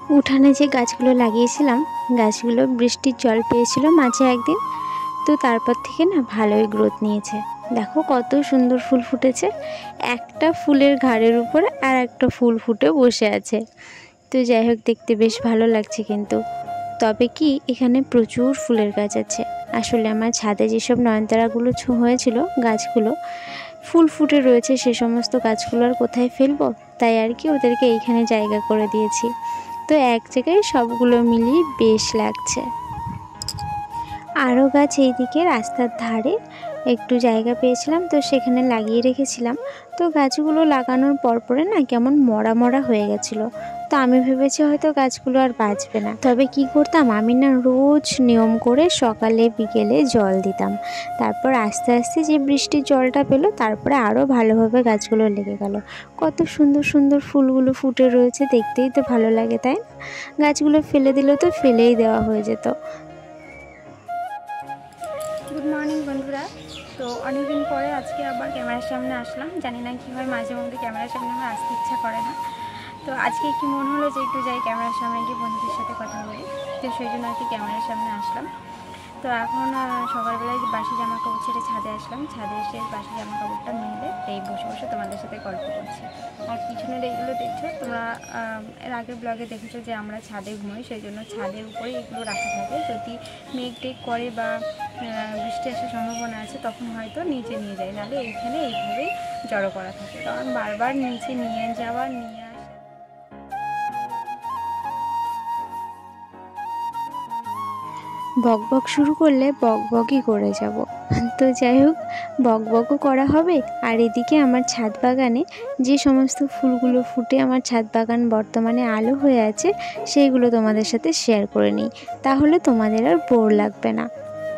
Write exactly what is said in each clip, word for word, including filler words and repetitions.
উঠানে যে গাছগুলো লাগিয়েছিলাম, গাছগুলো বৃষ্টির জল পেয়েছিল মাঝে একদিন, তো তারপর থেকে না ভালোই গ্রোথ নিয়েছে। দেখো কত সুন্দর ফুল ফুটেছে, একটা ফুলের ঘাড়ের উপরে আর একটা ফুল ফুটে বসে আছে। তো যাই হোক, দেখতে বেশ ভালো লাগছে। কিন্তু তবে কি, এখানে প্রচুর ফুলের গাছ আছে। আসলে আমার ছাদে যেসব নয়নতারাগুলো হয়েছিল গাছগুলো ফুল ফুটে রয়েছে, সে সমস্ত গাছগুলো আর কোথায় ফেলবো, তাই আর কি ওদেরকে এইখানে জায়গা করে দিয়েছি। তো এক জায়গায় সবগুলো মিলিয়ে বেশ লাগছে। আরও গাছ এইদিকে রাস্তার ধারে একটু জায়গা পেয়েছিলাম, তো সেখানে লাগিয়ে রেখেছিলাম। তো গাছগুলো লাগানোর পরপরে না কেমন মরা মরা হয়ে গেছিলো। তো আমি ভেবেছি হয়তো গাছগুলো আর বাঁচবে না। তবে কি করতাম, আমি না রোজ নিয়ম করে সকালে বিকেলে জল দিতাম। তারপর আস্তে আস্তে যে বৃষ্টির জলটা পেলো, তারপরে আরও ভালোভাবে গাছগুলো লেগে গেল। কত সুন্দর সুন্দর ফুলগুলো ফুটে রয়েছে, দেখতেই তো ভালো লাগে, তাই না? গাছগুলো ফেলে দিলে তো ফেলেই দেওয়া হয়ে যেত। গুড মর্নিং বন্ধুরা। তো অনেকদিন পরে আজকে আবার ক্যামেরার সামনে আসলাম। জানি না কী হয়, মাঝে মধ্যে ক্যামেরার সামনে আমার আসতে ইচ্ছা করে না। তো আজকে একটু মন হলো যে একটু যাই ক্যামেরার সামনে গিয়ে বন্ধুদের সাথে কথা বলি, তো সেই জন্য আর কি ক্যামেরার সামনে আসলাম। তো এখন সকালবেলায় বাসি জামা কাপড় ছেড়ে ছাদে আসলাম। ছাদে এসে বাসি জামা কাপড়টা মেলে এই বসে বসে তোমাদের সাথে গল্প করছি। আর পিছনের এইগুলো দেখছো তোমরা, এর আগের ব্লগে দেখেছো যে আমরা ছাদে ঘুমোই, সেই জন্য ছাদের উপরে এগুলো রাখা থাকে। যদি মেঘ টেক করে বা বৃষ্টি আসার সম্ভাবনা আছে তখন হয়তো নিচে নিয়ে যায়, নাহলে এইখানে এইভাবেই জড়ো করা থাকে। কারণ বারবার নিচে নিয়ে যাওয়া নিয়ে বক বক শুরু করলে বক বকই করে যাব। তো যাই হোক, বক বকও করা হবে। আর এদিকে আমার ছাদ বাগানে যে সমস্ত ফুলগুলো ফুটে আমার ছাদ বাগান বর্তমানে আলো হয়ে আছে, সেইগুলো তোমাদের সাথে শেয়ার করে নিই, তাহলে তোমাদের আর বোর লাগবে না।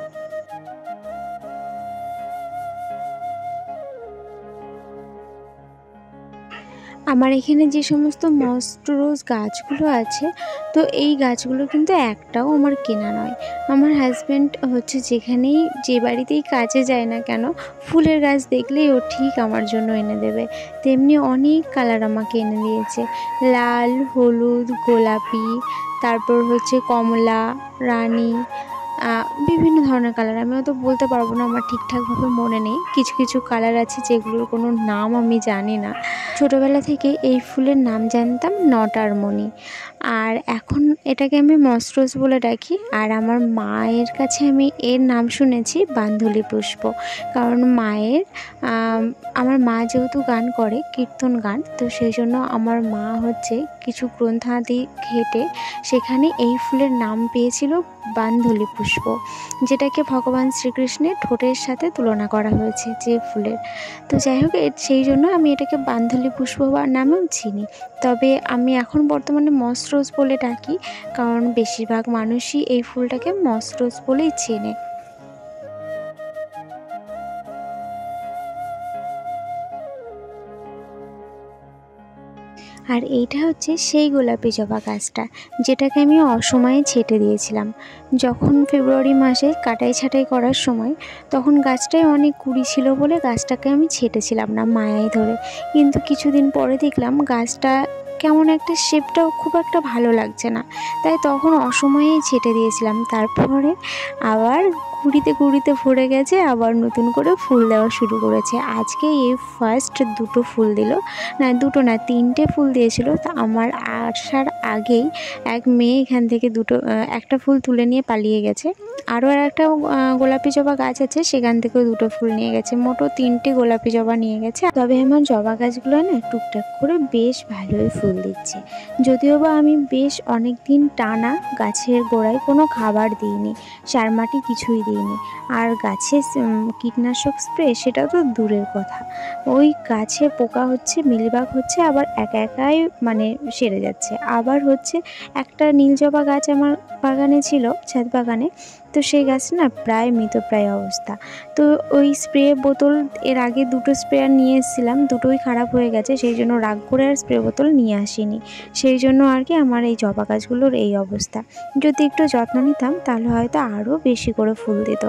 আমার এখানে যে সমস্ত মস্ত রোজ গাছগুলো আছে, তো এই গাছগুলো কিন্তু একটাও আমার কেনা নয়। আমার হাজব্যান্ড হচ্ছে যেখানেই যে বাড়িতেই কাজে যায় না কেন, ফুলের গাছ দেখলেই ও ঠিক আমার জন্য এনে দেবে। তেমনি অনেক কালার আমাকে এনে দিয়েছে, লাল, হলুদ, গোলাপি, তারপর হচ্ছে কমলা, রানী, বিভিন্ন ধরনের কালার। আমি অত বলতে পারবো না, আমার ঠিকঠাকভাবে মনে নেই। কিছু কিছু কালার আছে যেগুলোর কোনো নাম আমি জানি না। ছোটোবেলা থেকে এই ফুলের নাম জানতাম নটার মণি, আর এখন এটাকে আমি মসরোজ বলে ডাকি। আর আমার মায়ের কাছে আমি এর নাম শুনেছি বান্ধলি পুষ্প, কারণ মায়ের আমার মা যেহেতু গান করে, কীর্তন গান, তো সেই জন্য আমার মা হচ্ছে কিছু গ্রন্থাদি ঘেটে সেখানে এই ফুলের নাম পেয়েছিল বান্ধলি পুষ্প, যেটাকে ভগবান শ্রীকৃষ্ণের ঠোঁটের সাথে তুলনা করা হয়েছে যে ফুলের। তো যাই হোক, সেই জন্য আমি এটাকে বান্ধলি পুষ্প নামেও চিনি। তবে আমি এখন বর্তমানে মসরোজ বলে ডাকি, কারণ বেশিরভাগ মানুষই এই ফুলটাকে মসরোজ বলেই চেনে। আর এইটা হচ্ছে সেই গোলাপি জবা গাছটা, যেটাকে আমি অসময়ে ছেটে দিয়েছিলাম। যখন ফেব্রুয়ারি মাসে কাটাই ছাঁটাই করার সময়, তখন গাছটায় অনেক কুড়ি ছিল বলে গাছটাকে আমি ছেটেছিলাম না মায়ায় ধরে। কিন্তু কিছুদিন পরে দেখলাম গাছটা কেমন একটা শেপটাও খুব একটা ভালো লাগছে না, তাই তখন অসময়েই ছেটে দিয়েছিলাম। তারপরে আবার কুড়িতে কুড়িতে ভরে গেছে, আবার নতুন করে ফুল দেওয়া শুরু করেছে। আজকে এই ফার্স্ট দুটো ফুল দিল, না দুটো না তিনটে ফুল দিয়েছিল। তা আমার আসার আগেই এক মেয়ে এখান থেকে দুটো একটা ফুল তুলে নিয়ে পালিয়ে গেছে। আরও আর একটা গোলাপি জবা গাছ আছে, সেখান থেকেও দুটো ফুল নিয়ে গেছে, মোটো তিনটে গোলাপি জবা নিয়ে গেছে। তবে আমার জবা গাছগুলো না টুকটাক করে বেশ ভালোই ফুল দিচ্ছে, যদিও বা আমি বেশ অনেক দিন টানা গাছের গোড়ায় কোনো খাবার দিইনি, সার মাটি কিছুই দিইনি। আর গাছে কীটনাশক স্প্রে সেটা তো দূরের কথা, ওই গাছে পোকা হচ্ছে, মিলিবাগ হচ্ছে, আবার একা একাই মানে সেরে যাচ্ছে। আবার হচ্ছে একটা নীল জবা গাছ আমার বাগানে ছিল, ছাদ বাগানে, তো সেই গাছটা না প্রায় মৃতপ্রায় অবস্থা। তো ওই স্প্রে বোতল এর আগে দুটো স্প্রেয়ার নিয়ে এসেছিলাম, দুটোই খারাপ হয়ে গেছে, সেই জন্য রাগ করে আর স্প্রে বোতল নিয়ে আসিনি। সেই জন্য আর কি আমার এই জবা গাছগুলোর এই অবস্থা। যদি একটু যত্ন নিতাম তাহলে হয়তো আরও বেশি করে ফুল দিত।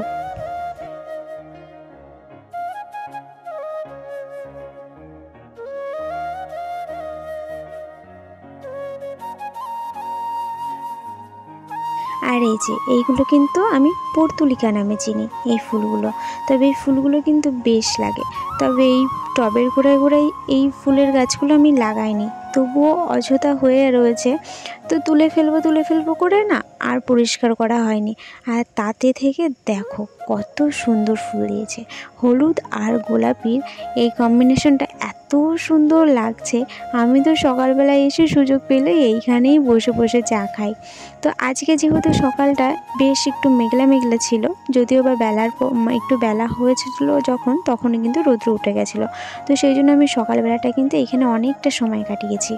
আর এই যে এইগুলো কিন্তু আমি পর্তুলিকা নামে চিনি এই ফুলগুলো। তবে এই ফুলগুলো কিন্তু বেশ লাগে। তবে এই টবের গোড়ায় গোড়ায় এই ফুলের গাছগুলো আমি লাগাইনি, তবুও অযথা হয়ে রয়েছে। তো তুলে ফেলবো তুলে ফেলবো করে না আর পরিষ্কার করা হয়নি। আর তাতে থেকে দেখো কত সুন্দর ফুল দিয়েছে। হলুদ আর গোলাপির এই কম্বিনেশনটা এত সুন্দর লাগছে। আমি তো সকালবেলায় এসে সুযোগ পেলে এইখানেই বসে বসে চা খাই। তো আজকে যেহেতু সকালটা বেশ একটু মেঘলা মেঘলা ছিল, যদিও বা বেলার একটু বেলা হয়েছিল যখন, তখনই কিন্তু রৌদ্র উঠে গেছিলো। তো সেই জন্য আমি সকালবেলাটা কিন্তু এখানে অনেকটা সময় কাটিয়েছি।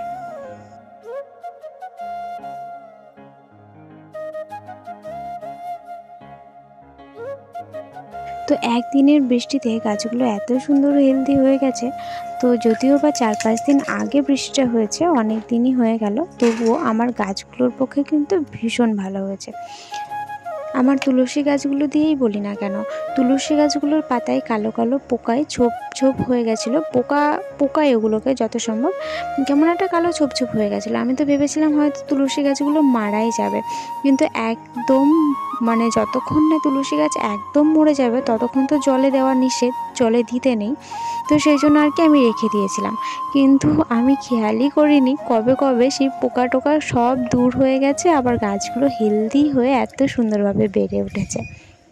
তো একদিনের বৃষ্টিতে গাছগুলো এত সুন্দর হেলদি হয়ে গেছে। তো যদিও বা চার পাঁচ দিন আগে বৃষ্টিটা হয়েছে, অনেক দিনই হয়ে গেল, তবুও আমার গাছগুলোর পক্ষে কিন্তু ভীষণ ভালো হয়েছে। আমার তুলসী গাছগুলো দিয়েই বলি না কেন, তুলসী গাছগুলোর পাতায় কালো কালো পোকায় ছোপ ছোপ হয়ে গেছিলো। পোকা পোকায় ওগুলোকে যত সম্ভব কেমন একটা কালো ছোপ ছোপ হয়ে গেছিলো। আমি তো ভেবেছিলাম হয়তো তুলসী গাছগুলো মারাই যাবে, কিন্তু একদম মানে যতক্ষণ না তুলসী গাছ একদম মরে যাবে ততক্ষণ তো জলে দেওয়া নিষেধ, জলে দিতে নেই। তো সেই জন্য আর কি আমি রেখে দিয়েছিলাম। কিন্তু আমি খেয়ালই করিনি কবে কবে সেই পোকা টোকা সব দূর হয়ে গেছে, আবার গাছগুলো হেলদি হয়ে এত সুন্দরভাবে বেড়ে উঠেছে।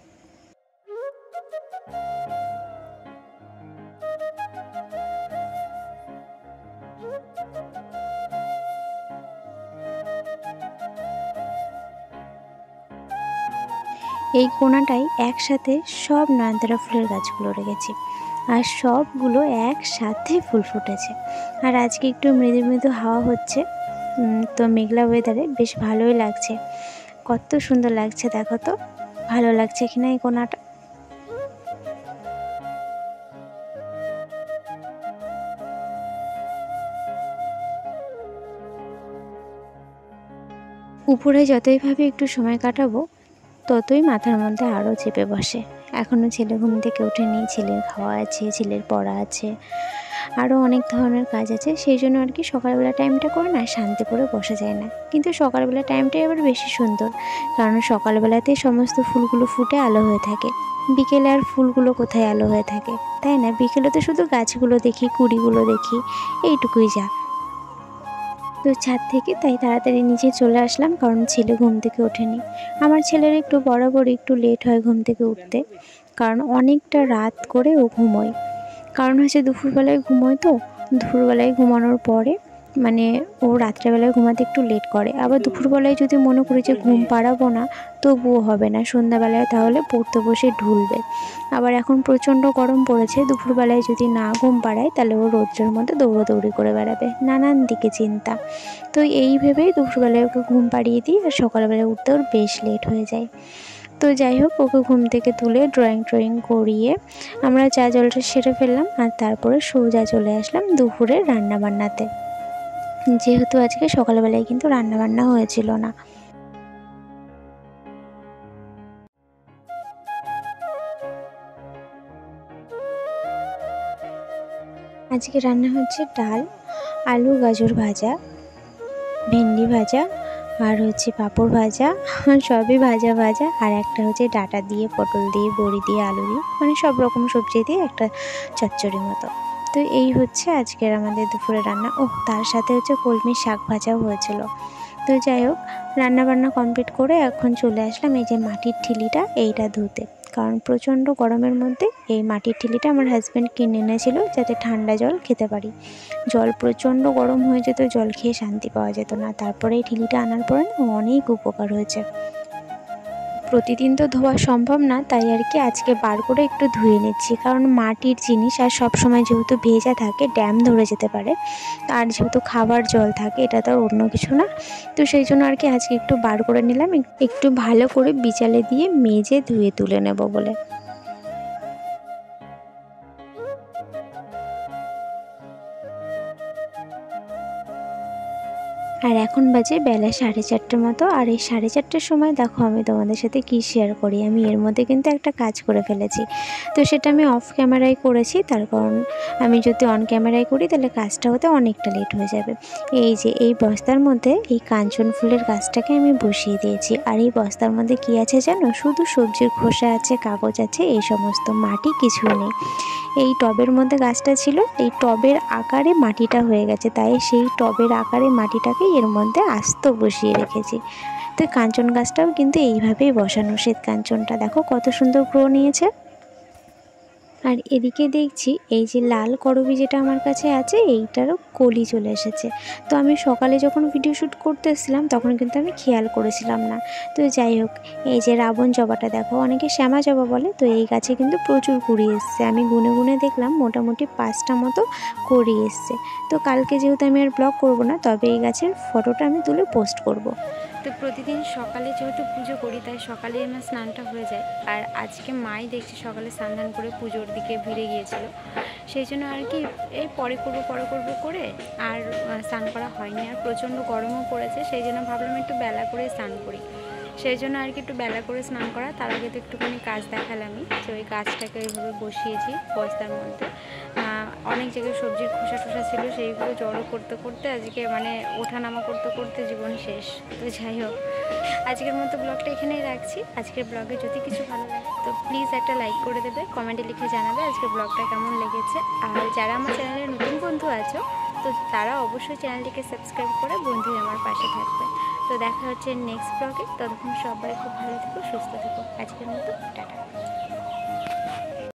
এই কোণাটায় একসাথে সব নয়নতারা ফুলের গাছগুলো রেখেছি, আর সবগুলো একসাথে ফুল ফুটেছে। আর আজকে একটু মৃদু মৃদু হাওয়া হচ্ছে, তো মেঘলা ওয়েদারে বেশ ভালোই লাগছে। কত সুন্দর লাগছে দেখো তো, ভালো লাগছে কিনা এই কোণাটা। উপরে যতই ভাবে একটু সময় কাটাবো, ততই মাথার মধ্যে আরও চেপে বসে। এখনও ছেলে ঘুম থেকে ওঠেনি, ছেলের খাওয়া আছে, ছেলের পড়া আছে, আরও অনেক ধরনের কাজ আছে। সেই জন্য আর কি সকালবেলা টাইমটা করে না শান্তি করে বসা যায় না। কিন্তু সকালবেলা টাইমটাই আবার বেশি সুন্দর, কারণ সকালবেলাতেই সমস্ত ফুলগুলো ফুটে আলো হয়ে থাকে। বিকেলে আর ফুলগুলো কোথায় আলো হয়ে থাকে, তাই না? বিকেলে তো শুধু গাছগুলো দেখি, কুড়িগুলো দেখি, এইটুকুই যা। তো ছাদ থেকে তাই তাড়াতাড়ি নিচে চলে আসলাম, কারণ ছেলে ঘুম থেকে ওঠেনি। আমার ছেলের একটু বরাবরই একটু লেট হয় ঘুম থেকে উঠতে, কারণ অনেকটা রাত করে ও ঘুমোয়। কারণ হচ্ছে দুপুরবেলায় ঘুমোয়, তো দুপুরবেলায় ঘুমানোর পরে মানে ও রাত্রেবেলায় ঘুমাতে একটু লেট করে। আবার দুপুরবেলায় যদি মনে করি যে ঘুম পাড়াবো না, তবুও হবে না, সন্ধ্যাবেলায় তাহলে পড়তে বসে ঢুলবে। আবার এখন প্রচণ্ড গরম পড়েছে, দুপুরবেলায় যদি না ঘুম পাড়ায় তাহলে ও রৌদ্রের মধ্যে দৌড়োদৌড়ি করে বেড়াবে, নানান দিকে চিন্তা। তো এই ভেবেই দুপুরবেলায় ওকে ঘুম পাড়িয়ে দিই, আর সকালবেলায় উঠতে ওর বেশ লেট হয়ে যায়। তো যাই হোক, ওকে ঘুম থেকে তুলে ড্রয়িং ট্রয়িং করিয়ে আমরা চা জলটা সেরে ফেললাম, আর তারপরে সোজা চলে আসলাম দুপুরে রান্নাবান্নাতে। যেহেতু আজকে সকালবেলায় কিন্তু রান্নাবান্না হয়েছিল না। আজকে রান্না হচ্ছে ডাল, আলু গাজর ভাজা, ভেন্ডি ভাজা, আর হচ্ছে পাঁপড় ভাজা, সবই ভাজা ভাজা, আর একটা হচ্ছে ডাঁটা দিয়ে, পটল দিয়ে, বড়ি দিয়ে, আলু দিয়ে, মানে সব রকম সবজি দিয়ে একটা চচ্চড়ি মতো। তো এই হচ্ছে আজকের আমাদের দুপুরে রান্না। ও তার সাথে হচ্ছে কলমির শাক ভাজাও হয়েছিল। তো যাই হোক, রান্নাবান্না কমপ্লিট করে এখন চলে আসলাম এই যে মাটির ঠিলিটা এইটা ধুতে, কারণ প্রচণ্ড গরমের মধ্যে এই মাটির ঠিলিটা আমার হাজব্যান্ড কিনে এনেছিল যাতে ঠান্ডা জল খেতে পারি। জল প্রচণ্ড গরম হয়ে যেত, জল খেয়ে শান্তি পাওয়া যেত না। তারপরে এই ঠিলিটা আনার পরে না অনেক উপকার হয়েছে। প্রতিদিন তো ধোয়া সম্ভব না, তাই আর কি আজকে বার করে একটু ধুয়ে নিচ্ছি, কারণ মাটির জিনিস আর সব সময় যেহেতু ভেজা থাকে ড্যাম ধরে যেতে পারে, আর যেহেতু খাবার জল থাকে, এটা তো আর অন্য কিছু না। তো সেই জন্য আর কি আজকে একটু বার করে নিলাম, একটু ভালো করে বিচালে দিয়ে মেজে ধুয়ে তুলে নেব বলে। আর এখন বাজে বেলা সাড়ে চারটের মতো। আর এই সাড়ে চারটের সময় দেখো আমি তোমাদের সাথে কী শেয়ার করি। আমি এর মধ্যে কিন্তু একটা কাজ করে ফেলেছি। তো সেটা আমি অফ ক্যামেরায় করেছি, তার কারণ আমি যদি অন ক্যামেরায় করি তাহলে কাজটা হতে অনেকটা লেট হয়ে যাবে। এই যে এই বস্তার মধ্যে এই কাঞ্চন ফুলের গাছটাকে আমি বসিয়ে দিয়েছি। আর এই বস্তার মধ্যে কী আছে জানো? শুধু সবজির খোসা আছে, কাগজ আছে, এই সমস্ত, মাটি কিছু নেই। এই টবের মধ্যে গাছটা ছিল, এই টবের আকারে মাটিটা হয়ে গেছে, তাই সেই টবের আকারে মাটিটাকে এর মধ্যে আস্ত বসিয়ে রেখেছি। তো কাঞ্চন গাছটাও কিন্তু এইভাবেই বসানো। শ্বেত কাঞ্চনটা দেখো কত সুন্দর গ্রো নিয়েছে। আর এদিকে দেখছি এই যে লাল করবী যেটা আমার কাছে আছে, এইটারও কলি চলে এসেছে। তো আমি সকালে যখন ভিডিও শ্যুট করতে এসেছিলাম তখন কিন্তু আমি খেয়াল করেছিলাম না। তো যাই হোক, এই যে রাবণ জবাটা দেখো, অনেকে শ্যামা জবা বলে, তো এই গাছে কিন্তু প্রচুর কুড়ি এসছে। আমি গুনে গুনে দেখলাম মোটামুটি পাঁচটা মতো কুড়ি এসছে। তো কালকে যেহেতু আমি আর ব্লগ করব না, তবে এই গাছের ফটোটা আমি তুলে পোস্ট করব। তো প্রতিদিন সকালে যেহেতু পুজো করি তাই সকালে আমার স্নানটা হয়ে যায়। আর আজকে মাই দেখছি সকালে স্নান ধান করে পুজোর দিকে ভিড়ে গিয়েছিল, সেই জন্য আর কি এই পরে করবো পরে করবো করে আর স্নান করা হয়নি। আর প্রচণ্ড গরমও পড়েছে, সেই জন্য ভাবলাম একটু বেলা করে স্নান করি, সেই জন্য আর কি একটু বেলা করে স্নান করা। তার আগে তো একটুখানি কাজ দেখালামই। তো ওই গাছটাকে এইভাবে বসিয়েছি বস্তার মধ্যে। অনেক জায়গায় সবজির খোসা টোসা ছিল, সেইগুলো জড়ো করতে করতে আজকে মানে ওঠানামা করতে করতে জীবন শেষ। তো যাই হোক, আজকের মতো ব্লগটা এখানেই রাখছি। আজকের ব্লগে যদি কিছু ভালো লাগে তো প্লিজ একটা লাইক করে দেবে, কমেন্টে লিখে জানাবে আজকের ব্লগটা কেমন লেগেছে। আর যারা আমার চ্যানেলে নতুন বন্ধু আছো তো তারা অবশ্যই চ্যানেলটিকে সাবস্ক্রাইব করে বন্ধু আমার পাশে থাকবে। তো দেখা হচ্ছে নেক্সট ব্লগে। ততক্ষণ সবাই খুব ভালো থেকো, সুস্থ থেকো। আজকের মতো টাটা।